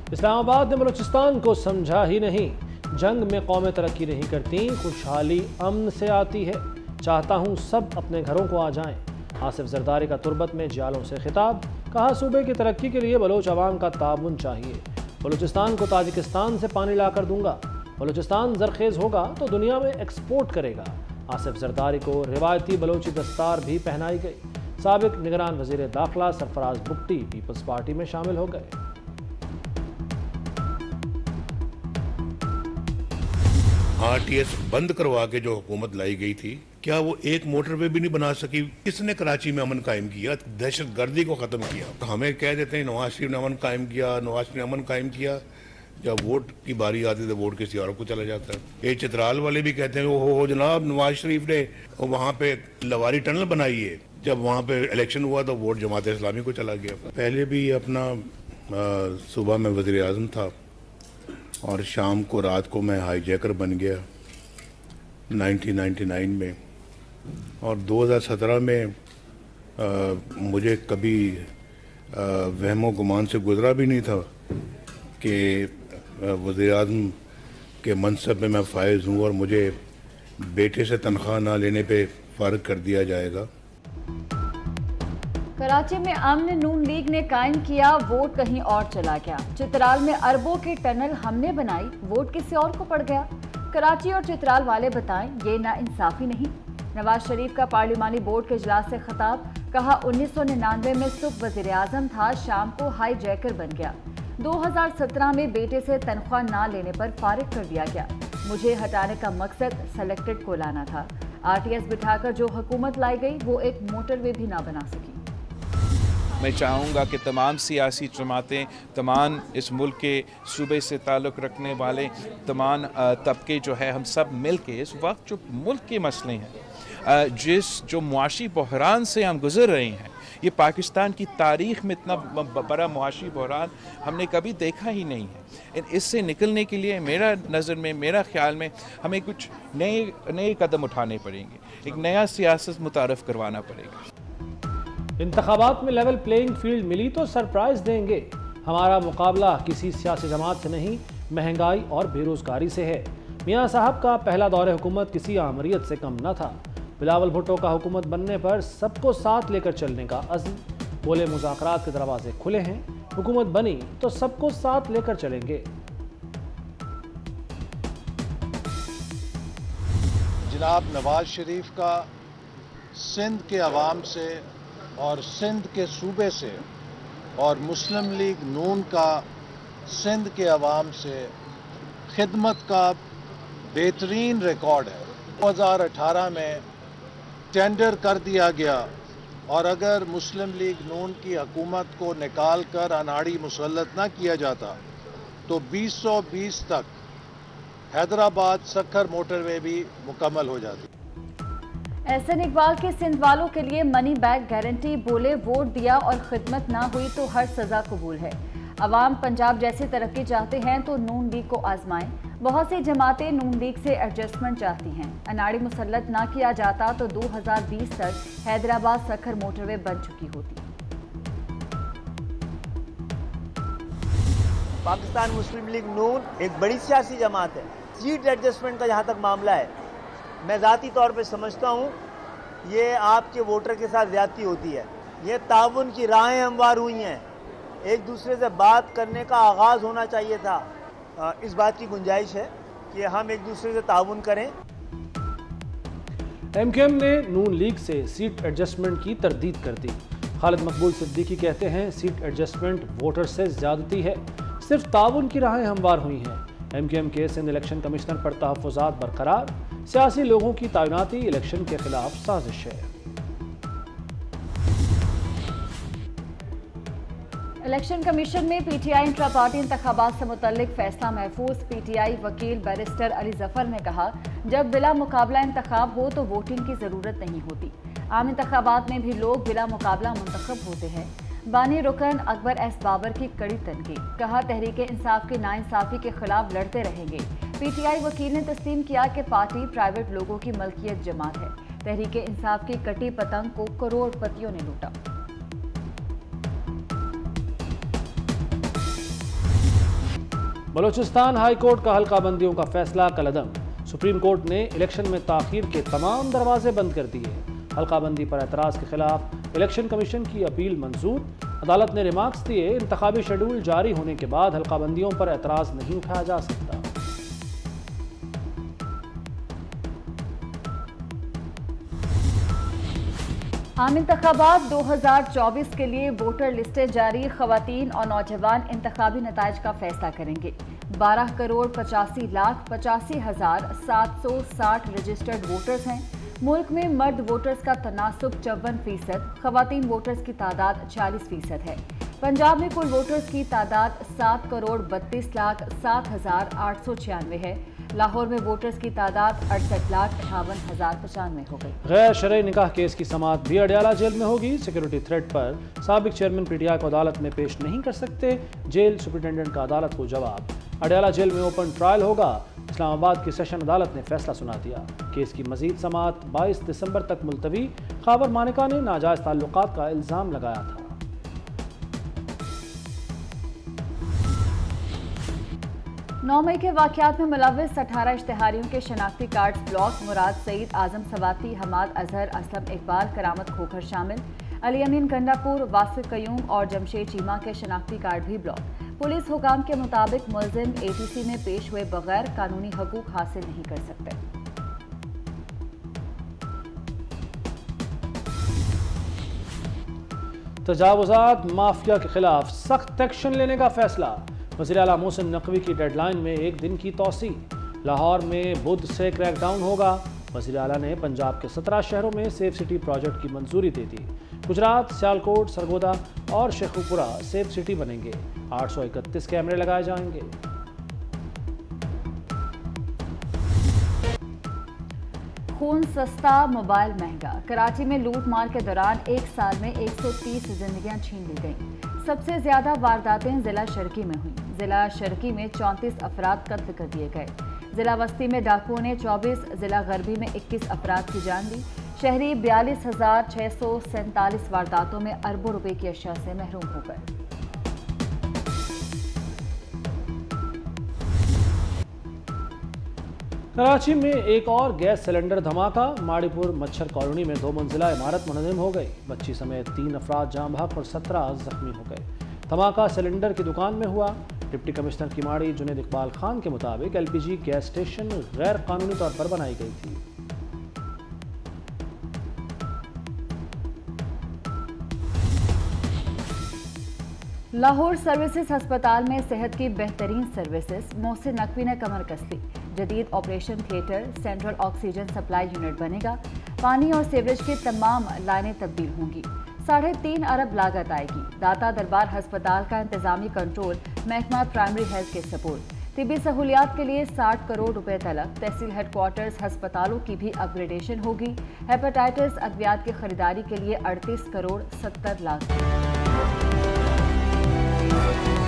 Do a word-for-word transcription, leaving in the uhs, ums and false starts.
इस्लामाबाद ने बलूचिस्तान को समझा ही नहीं, जंग में कौमें तरक्की नहीं करती, खुशहाली अमन से आती है। चाहता हूँ सब अपने घरों को आ जाएं। आसिफ जरदारी का तुर्बत में जियालों से खिताब, कहा सूबे की तरक्की के लिए बलोच अवाम का ताउन चाहिए। बलूचिस्तान को ताजिकिस्तान से पानी लाकर दूंगा। बलूचिस्तान जरखेज होगा तो दुनिया में एक्सपोर्ट करेगा। आसिफ जरदारी को रिवायती बलोची दस्तार भी पहनाई गई। साबिक निगरान वजीर दाखिला सरफराज बुट्टी पीपल्स पार्टी में शामिल हो गए। आरटीएस बंद करवा के जो हुकूमत लाई गई थी, क्या वो एक मोटरवे भी नहीं बना सकी? किसने कराची में अमन कायम किया, दहशत गर्दी को खत्म किया? तो हमें कह देते हैं नवाज शरीफ ने अमन कायम किया, नवाज शरीफ ने अमन कायम किया। जब वोट की बारी आती है तो वोट किसी और को चला जाता है। ये चित्राल वाले भी कहते हैं ओ हो जनाब नवाज शरीफ ने वहाँ पे लवारी टनल बनाई है। जब वहाँ पे इलेक्शन हुआ तो वोट जमात इस्लामी को चला गया। पहले भी अपना सुबह में वजीर आजम था और शाम को रात को मैं हाईजैकर बन गया नाइनटीन नाइंटी नाइन में। और दो हज़ार सत्रह में आ, मुझे कभी वहमो गुमान से गुजरा भी नहीं था कि वज़ीर आज़म के मनसब में मैं फायज हूँ और मुझे बेटे से तनख्वाह ना लेने पे फारिग कर दिया जाएगा। कराची में अमन नून लीग ने कायम किया, वोट कहीं और चला गया। चित्राल में अरबों की टनल हमने बनाई, वोट किसी और को पड़ गया। कराची और चित्राल वाले बताएं ये नाइंसाफी नहीं। नवाज शरीफ का पार्लिमानी बोर्ड के इजलास से खिताब, कहा उन्नीस सौ निन्यानवे में सुबह वजीर आजम था, शाम को हाई जैकर बन गया। दो हज़ार सत्रह में बेटे से तनख्वाह ना लेने पर फारिग कर दिया गया। मुझे हटाने का मकसद सेलेक्टेड को लाना था। आरटीएस बिठाकर जो हुकूमत लाई गई वो एक मोटरवे भी ना बना सकी। मैं चाहूँगा कि तमाम सियासी जमातें, तमाम इस मुल्क के सूबे से ताल्लुक़ रखने वाले तमाम तबके जो है, हम सब मिल के इस वक्त जो मुल्क के मसले हैं, जिस जो मुआशी बहरान से हम गुज़र रहे हैं, ये पाकिस्तान की तारीख़ में इतना बड़ा मुआशी बहरान हमने कभी देखा ही नहीं है। इससे निकलने के लिए मेरा नज़र में, मेरा ख्याल में हमें कुछ नए नए कदम उठाने पड़ेंगे, एक नया सियासत मुतारफ़ करवाना पड़ेगा। इंतखाबात में लेवल प्लेइंग फील्ड मिली तो सरप्राइज देंगे। हमारा मुकाबला किसी सियासी जमात से नहीं, महंगाई और बेरोजगारी से है। मियाँ साहब का पहला दौरे हुकूमत किसी आमरीत से कम न था। बिलावल भुट्टो का हुकूमत बनने पर सबको साथ लेकर चलने का अज़्म, बोले मुज़ाकरात के दरवाजे खुले हैं, हुकूमत बनी तो सबको साथ लेकर चलेंगे। जनाब नवाज शरीफ का सिंध के अवाम से और सिंध के सूबे से और मुस्लिम लीग नून का सिंध के अवाम से खिदमत का बेहतरीन रिकॉर्ड है। दो हज़ार अठारह में टेंडर कर दिया गया और अगर मुस्लिम लीग नून की हुकूमत को निकाल कर अनाड़ी मुसल्लत ना किया जाता तो बीस सौ बीस तक हैदराबाद सक्खर मोटरवे भी मुकम्मल हो जाती। एहसन इकबाल के सिंध वालों के लिए मनी बैक गारंटी, बोले वोट दिया और खिदमत ना हुई तो हर सजा कबूल है। अवाम पंजाब जैसी तरक्की चाहते हैं तो नून लीग को आजमाएं। बहुत सी जमातें नून लीग से एडजस्टमेंट चाहती हैं। अनाड़ी मुसल्लत ना किया जाता तो दो हज़ार बीस तक हैदराबाद सक्खर मोटरवे बन चुकी होती। पाकिस्तान मुस्लिम लीग नून एक बड़ी सियासी जमात है। सीट एडजस्टमेंट का जहाँ तक मामला है, मैं ज़ाती तौर पे समझता हूँ ये आपके वोटर के साथ ज़्यादती होती है। ये ताउन की राहें हमवार हुई हैं, एक दूसरे से बात करने का आगाज़ होना चाहिए था। इस बात की गुंजाइश है कि हम एक दूसरे से ताउन करें। एमकेएम ने नून लीग से सीट एडजस्टमेंट की तरदीद कर दी। खालिद मकबूल सिद्दीकी कहते हैं सीट एडजस्टमेंट वोटर से ज़्यादती है, सिर्फ ताउन की राहें हमवार हुई हैं। एमकेएम के सिंध इलेक्शन कमिश्नर पर तहफ़्फ़ुज़ात बरकरार, सियासी लोगों की तैनाती इलेक्शन के खिलाफ साजिश है। इलेक्शन कमीशन में पीटीआई इंट्रा पार्टी इंतखाबात से मुतल्लिक फैसला महफूज। पीटीआई वकील बैरिस्टर अली जफर ने कहा, जब बिला मुकाबला इंतखाब हो तो वोटिंग की ज़रूरत नहीं होती। आम इंतखाबात में भी लोग बिला मुकाबला मुंतखब होते हैं। बानी रुकन अकबर एस बाबर की कड़ी तनकीद, कहा तहरीक इंसाफ की नाइंसाफी के खिलाफ लड़ते रहेंगे। पीटीआई वकील ने तस्लीम किया कि पार्टी प्राइवेट लोगों की मलकियत जमात है। तहरीक इंसाफ की कटी पतंग को करोड़पतियों ने लूटा। बलूचिस्तान हाई कोर्ट का हल्का बंदियों का फैसला कलअदम। सुप्रीम कोर्ट ने इलेक्शन में ताखीर के तमाम दरवाजे बंद कर दिए। हल्का बंदी पर एतराज के खिलाफ इलेक्शन कमीशन की अपील मंजूर। अदालत ने रिमार्क्स दिए, इंतखाबी शेड्यूल जारी होने के बाद हल्का बंदियों पर एतराज नहीं उठाया जा सकता। आम इंतखाबात दो हज़ार चौबीस के लिए वोटर लिस्टें जारी। खवातीन और नौजवान इंतखाबी नताइज का फैसला करेंगे। बारह करोड़ पचासी लाख पचासी हजार सात सौ साठ रजिस्टर्ड वोटर्स हैं। मुल्क में मर्द वोटर्स का तनासुब चौवन फीसद, खवातीन वोटर्स की तादाद चालीस फीसद है। पंजाब में कुल वोटर्स की तादाद सात करोड़ बत्तीस लाख सात हजार आठ सौ छियानवे है। लाहौर में वोटर्स की तादाद अड़सठ लाख अठावन हजार पचानवे हो गई। गैर शरई निकाह केस की समाअत भी अडयाला जेल में होगी। सिक्योरिटी थ्रेट पर साबिक चेयरमैन पीटीआई को अदालत में पेश नहीं कर सकते, जेल सुपरिटेंडेंट का अदालत को जवाब। अडयाला जेल में ओपन ट्रायल होगा। इस्लामाबाद की सेशन अदालत ने फैसला सुना दिया। केस की मजीद समाअत बाईस दिसंबर तक मुलतवी। खाबर मानिका ने नाजायज ताल्लुकात का इल्जाम लगाया था। नौ मई के वाकयात में मुलव्विस अठारह इश्तिहारियों के शनाख्ती कार्ड्स ब्लॉक। मुराद सईद, आजम सवाती, हमाद अजहर, असलम इकबाल, करामत खोखर शामिल। अली अमीन गंडापुर, वासिफ कयूम और जमशेद चीमा के शनाख्ती कार्ड भी ब्लॉक। पुलिस हुकाम के मुताबिक मुलजिम एटीसी में पेश हुए बगैर कानूनी हकूक हासिल नहीं कर सकते। तजावुजात माफिया के खिलाफ सख्त एक्शन लेने का फैसला। वज़ीर आला मोहसिन नकवी की डेडलाइन में एक दिन की तोसी। लाहौर में बुध से क्रैकडाउन होगा। वज़ीर आला ने पंजाब के सत्रह शहरों में सेफ सिटी प्रोजेक्ट की मंजूरी दे दी। गुजरात, सियालकोट, सरगोदा और शेखुपुरा सेफ सिटी बनेंगे। आठ सौ इकतीस कैमरे लगाए जाएंगे। खून सस्ता, मोबाइल महंगा। कराची में लूट मार के दौरान एक साल में एक सौ तीस जिंदगियां छीन ली गईं। सबसे ज्यादा वारदातें जिला शर्की में हुई। जिला शर्की में चौंतीस अफराद कत्ल कर दिए गए। जिला वस्ती में डाकुओं ने चौबीस, जिला गरबी में इक्कीस अफराद की जान ली। शहरी बयालीस हजार छह सौ सैंतालीस वारदातों में अरबों रुपए की अशिया से महरूम हो गए। कराची में एक और गैस सिलेंडर धमाका। माड़ीपुर मच्छर कॉलोनी में दो मंजिला इमारत मुनहदम हो गई। बच्ची समेत तीन अफराद जाँ भाग और सत्रह जख्मी हो गए। धमाका सिलेंडर की दुकान में हुआ। डिप्टी कमिश्नर की माड़ी जुनेद इकबाल खान के मुताबिक एलपीजी गैस स्टेशन गैर कानूनी तौर पर बनाई गई थी। लाहौर सर्विसेज अस्पताल में सेहत की बेहतरीन सर्विसेज। मोहसिन नकवी ने कमर कस ली। जदीद operation theatre, central oxygen supply unit बनेगा। पानी और सीवरेज की तमाम लाइनें तब्दील होंगी। साढ़े तीन अरब लागत आएगी। दाता दरबार अस्पताल का इंतजामी कंट्रोल महकमा प्राइमरी हेल्थ के सपोर्ट। तिबी सहूलियात के लिए साठ करोड़ रुपए तलब। तहसील हेडक्वार्टर्स अस्पतालों की भी अपग्रेडेशन होगी। हेपेटाइटिस अद्वियात की खरीदारी के लिए अड़तीस करोड़ सत्तर लाख।